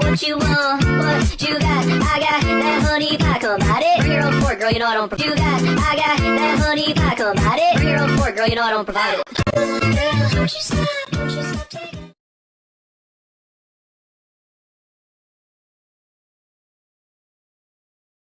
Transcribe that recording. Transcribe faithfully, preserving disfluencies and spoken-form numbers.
what you want, what you got. I got that honey pie, come at it. Bring your own fork, girl, you know I don't. You got, I got that honey pie, come at it. Bring your own fork, girl, you know I don't provide it. Girl, don't you stop, don't you stop taking.